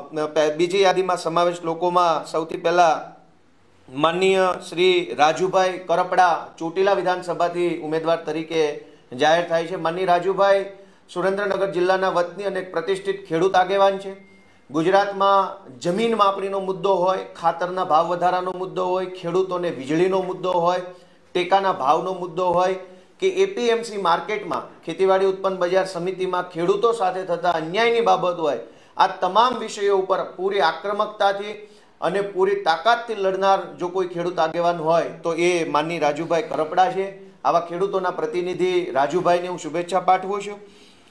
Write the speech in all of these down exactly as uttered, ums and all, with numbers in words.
બીજી યાદીમાં સમાવેશ લોકોમાં સૌથી પહેલા માનનીય શ્રી રાજુભાઈ કરપડા ચોટીલા વિધાનસભાથી ઉમેદવાર તરીકે જાહેર થાય છે। માનનીય રાજુભાઈ સુરેન્દ્રનગર જિલ્લાના વતની અને પ્રતિષ્ઠિત ખેડૂત આગેવાન છે। ગુજરાતમાં જમીન માપણીનો મુદ્દો હોય, ખાતરના ભાવ વધારાનો મુદ્દો હોય, ખેડૂતોને વીજળીનો મુદ્દો હોય, ટેકાના ભાવનો મુદ્દો હોય કે એપીએમસી માર્કેટમાં ખેતીવાડી ઉત્પન્ન બજાર સમિતિમાં ખેડૂતો સાથે થતા અન્યાયની બાબત હોય, આ તમામ વિષયો ઉપર પૂરી આક્રમકતાથી અને પૂરી તાકાતથી લડનાર જો કોઈ ખેડૂત આગેવાન હોય તો એ માનની રાજુભાઈ કરપડા છે। આવા ખેડૂતોના પ્રતિનિધિ રાજુભાઈને હું શુભેચ્છા પાઠવું છું।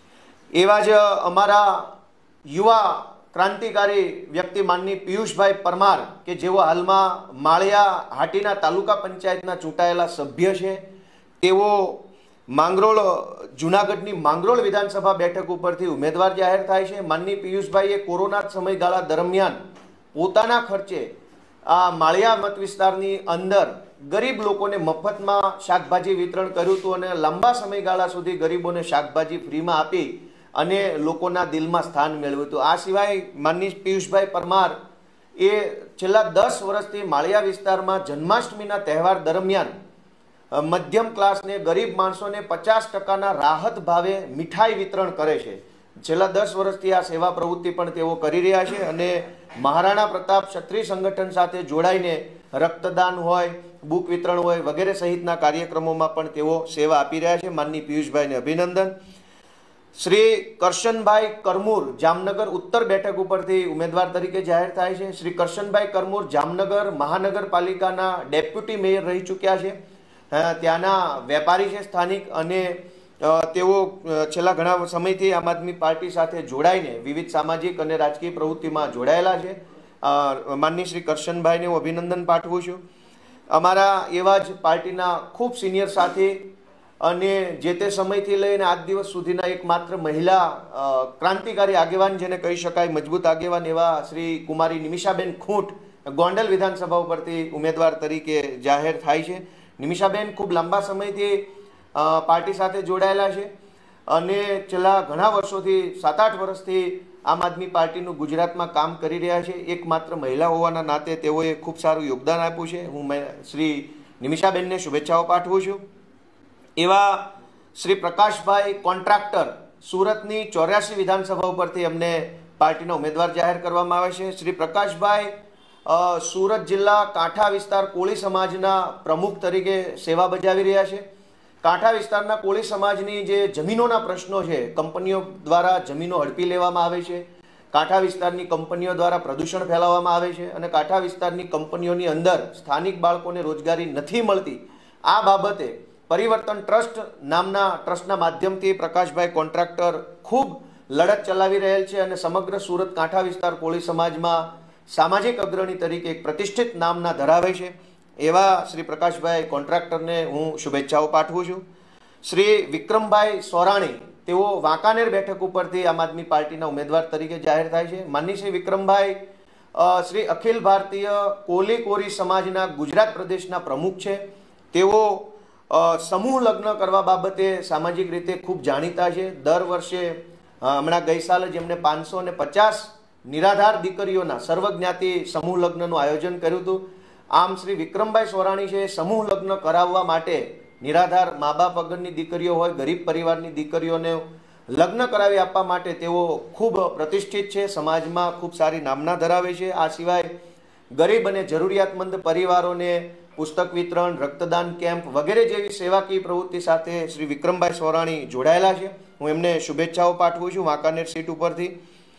એવા જ અમારા યુવા ક્રાંતિકારી વ્યક્તિ માનની પિયુષભાઈ પરમાર કે જેઓ હાલમાં માળિયા હાટીના તાલુકા પંચાયતના ચૂંટાયેલા સભ્ય છે। તેઓ માંગરોળ જૂનાગઢની માંગરોળ વિધાનસભા બેઠક ઉપરથી ઉમેદવાર જાહેર થાય છે। માનની પિયુષભાઈએ કોરોના સમયગાળા દરમિયાન પોતાના ખર્ચે આ માળિયા મત વિસ્તારની અંદર ગરીબ લોકોને મફતમાં શાકભાજી વિતરણ કર્યું હતું અને લાંબા સમયગાળા સુધી ગરીબોને શાકભાજી ફ્રીમાં આપી અને લોકોના દિલમાં સ્થાન મેળવ્યું હતું। આ સિવાય માનની પિયુષભાઈ પરમાર એ છેલ્લા દસ વર્ષથી માળિયા વિસ્તારમાં જન્માષ્ટમીના તહેવાર દરમિયાન મધ્યમ ક્લાસને ગરીબ માણસોને પચાસ ટકાના રાહત ભાવે મીઠાઈ વિતરણ કરે છે। છેલ્લા દસ વર્ષથી આ સેવા પ્રવૃત્તિ પણ તેઓ કરી રહ્યા છે અને મહારાણા પ્રતાપ ક્ષત્રિય સંગઠન સાથે જોડાઈને રક્તદાન હોય, બુક વિતરણ હોય વગેરે સહિતના કાર્યક્રમોમાં પણ તેઓ સેવા આપી રહ્યા છે। માનની પિયુષભાઈને અભિનંદન। શ્રી કરશનભાઈ કરમૂર જામનગર ઉત્તર બેઠક ઉપરથી ઉમેદવાર તરીકે જાહેર થાય છે। શ્રી કરશનભાઈ કરમૂર જામનગર મહાનગરપાલિકાના ડેપ્યુટી મેયર રહી ચૂક્યા છે। ત્યાંના વેપારી છે સ્થાનિક અને તેઓ છેલ્લા ઘણા સમયથી આમ આદમી પાર્ટી સાથે જોડાઈને વિવિધ સામાજિક અને રાજકીય પ્રવૃત્તિમાં જોડાયેલા છે। માનની શ્રી કરશનભાઈને હું અભિનંદન પાઠવું છું। અમારા એવા જ પાર્ટીના ખૂબ સિનિયર સાથી અને જે તે સમયથી લઈને આજ દિવસ સુધીના એકમાત્ર મહિલા ક્રાંતિકારી આગેવાન જેને કહી શકાય મજબૂત આગેવાન એવા શ્રી કુમારી નિમિષાબેન ખૂંટ ગોંડલ વિધાનસભા ઉપરથી ઉમેદવાર તરીકે જાહેર થાય છે। નિમિષાબેન ખૂબ લાંબા સમયથી પાર્ટી સાથે જોડાયેલા છે અને છેલ્લા ઘણા વર્ષોથી સાત આઠ વર્ષથી આમ આદમી પાર્ટીનું ગુજરાતમાં કામ કરી રહ્યા છે। એકમાત્ર મહિલા હોવાના નાતે તેઓએ ખૂબ સારું યોગદાન આપ્યું છે। હું શ્રી નિમિષાબેનને શુભેચ્છાઓ પાઠવું છું। એવા શ્રી પ્રકાશભાઈ કોન્ટ્રાક્ટર સુરતની ચોર્યાસી વિધાનસભા ઉપરથી અમને પાર્ટીના ઉમેદવાર જાહેર કરવામાં આવે છે। શ્રી પ્રકાશભાઈ સુરત જિલ્લા કાંઠા વિસ્તાર કોળી સમાજના પ્રમુખ તરીકે સેવા બજાવી રહ્યા છે। કાંઠા વિસ્તારના કોળી સમાજની જે જમીનોના પ્રશ્નો છે, કંપનીઓ દ્વારા જમીનો હડપી લેવામાં આવે છે, કાંઠા વિસ્તારની કંપનીઓ દ્વારા પ્રદૂષણ ફેલાવવામાં આવે છે અને કાંઠા વિસ્તારની કંપનીઓની અંદર સ્થાનિક બાળકોને રોજગારી નથી મળતી। આ બાબતે પરિવર્તન ટ્રસ્ટ નામના ટ્રસ્ટના માધ્યમથી પ્રકાશભાઈ કોન્ટ્રાક્ટર ખૂબ લડત ચલાવી રહેલ છે અને સમગ્ર સુરત કાંઠા વિસ્તાર કોળી સમાજમાં સામાજિક અગ્રણી તરીકે એક પ્રતિષ્ઠિત નામના ધરાવે છે। એવા શ્રી પ્રકાશભાઈ કોન્ટ્રાક્ટરને હું શુભેચ્છાઓ પાઠવું છું। શ્રી વિક્રમભાઈ સોરાણી તેઓ વાંકાનેર બેઠક ઉપરથી આમ આદમી પાર્ટીના ઉમેદવાર તરીકે જાહેર થાય છે। માનની શ્રી વિક્રમભાઈ શ્રી અખિલ ભારતીય કોલી કોરી સમાજના ગુજરાત પ્રદેશના પ્રમુખ છે। તેઓ સમૂહ લગ્ન કરવા બાબતે સામાજિક રીતે ખૂબ જાણીતા છે। દર વર્ષે હમણાં ગઈ સાલ જ એમણે પાંચસો ને પચાસ નિરાધાર દીકરીઓના સર્વજ્ઞાતિ સમૂહ લગ્નનું આયોજન કર્યું હતું। આમ શ્રી વિક્રમભાઈ સોરાણી છે સમૂહ લગ્ન કરાવવા માટે નિરાધાર મા બાપ વગરની દીકરીઓ હોય, ગરીબ પરિવારની દીકરીઓને લગ્ન કરાવી આપવા માટે તેઓ ખૂબ પ્રતિષ્ઠિત છે, સમાજમાં ખૂબ સારી નામના ધરાવે છે। આ સિવાય ગરીબ અને જરૂરિયાતમંદ પરિવારોને પુસ્તક વિતરણ, રક્તદાન કેમ્પ વગેરે જેવી સેવાકીય પ્રવૃત્તિ સાથે શ્રી વિક્રમભાઈ સોરાણી જોડાયેલા છે। હું એમને શુભેચ્છાઓ પાઠવું છું વાંકાનેર સીટ ઉપરથી।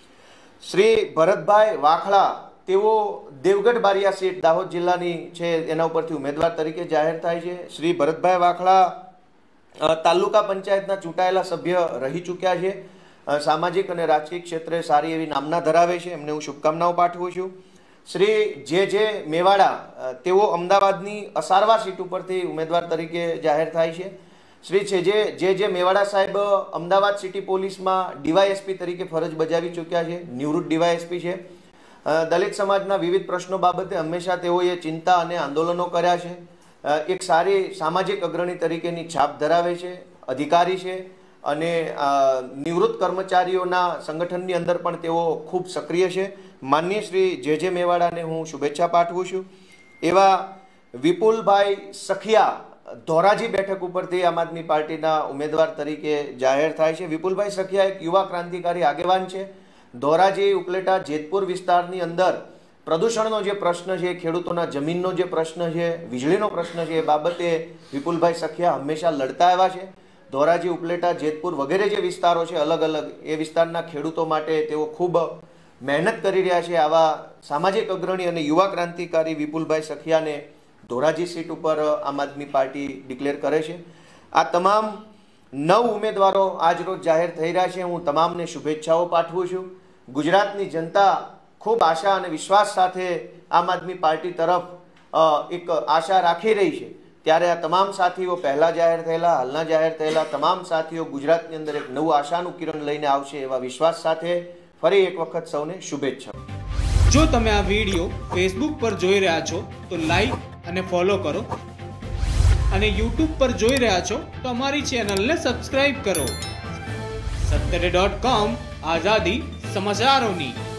શ્રી ભરતભાઈ વાખડા તેઓ દેવગઢ બારિયા સીટ દાહોદ જિલ્લાની છે એના ઉપરથી ઉમેદવાર તરીકે જાહેર થાય છે। શ્રી ભરતભાઈ વાખડા તાલુકા પંચાયતના ચૂંટાયેલા સભ્ય રહી ચૂક્યા છે। સામાજિક અને રાજકીય ક્ષેત્રે સારી એવી નામના ધરાવે છે, એમને હું શુભકામનાઓ પાઠવું છું। શ્રી જે જે મેવાડા તેઓ અમદાવાદની અસારવા સીટ ઉપરથી ઉમેદવાર તરીકે જાહેર થાય છે। શ્રી છે જે જે જે મેવાડા સાહેબ અમદાવાદ સિટી પોલીસમાં ડીવાયએસપી તરીકે ફરજ બજાવી ચૂક્યા છે, નિવૃત્ત ડીવાયએસપી છે। દલિત સમાજના વિવિધ પ્રશ્નો બાબતે હંમેશા તેઓએ ચિંતા અને આંદોલનો કર્યા છે। એક સારી સામાજિક અગ્રણી તરીકેની છાપ ધરાવે છે, અધિકારી છે અને નિવૃત્ત કર્મચારીઓના સંગઠનની અંદર પણ તેઓ ખૂબ સક્રિય છે. માનનીય શ્રી જે જે મેવાડાને હું શુભેચ્છા પાઠવું છું. એવા વિપુલભાઈ સખિયા ધોરાજી બેઠક ઉપરથી આમ આદમી પાર્ટીના ઉમેદવાર તરીકે જાહેર થાય છે. વિપુલભાઈ સખિયા એક યુવા ક્રાંતિકારી આગેવાન છે. ધોરાજી ઉપલેટા જેતપુર વિસ્તારની અંદર પ્રદૂષણનો જે પ્રશ્ન છે, ખેડૂતોના જમીનનો જે પ્રશ્ન છે, વીજળીનો પ્રશ્ન છે, એ બાબતે વિપુલભાઈ સખિયા હંમેશા લડતા આવ્યા છે. ધોરાજી ઉપલેટા જેતપુર વગેરે જે વિસ્તારો છે અલગ અલગ, એ વિસ્તારના ખેડૂતો માટે તેઓ ખૂબ મહેનત કરી રહ્યા છે. આવા સામાજિક અગ્રણી અને યુવા ક્રાંતિકારી વિપુલભાઈ સખિયાને ધોરાજી સીટ ઉપર આમ આદમી પાર્ટી ડિક્લેર કરે છે. આ તમામ નવ ઉમેદવારો આજ રોજ જાહેર થઈ રહ્યા છે. હું તમામને શુભેચ્છાઓ પાઠવું છું. ગુજરાતની જનતા ખૂબ આશા અને વિશ્વાસ સાથે આમ આદમી પાર્ટી તરફ એક આશા રાખી રહી છે. ત્યારે આ તમામ સાથીઓ પહેલા જાહેર થયેલા, હાલના જાહેર થયેલા તમામ સાથીઓ ગુજરાતની અંદર એક નવું આશાનું કિરણ લઈને આવશે એવા વિશ્વાસ સાથે ફરી એક વખત સૌને શુભેચ્છા. જો તમે આ વિડીયો ફેસબુક પર જોઈ રહ્યા છો તો લાઈક અને ફોલો કરો, અને યુટ્યુબ પર જોઈ રહ્યા છો તો અમારી ચેનલને સબસ્ક્રાઇબ કરો. સત્તરે ડોટ કોમ, આઝાદી સમાચારોની.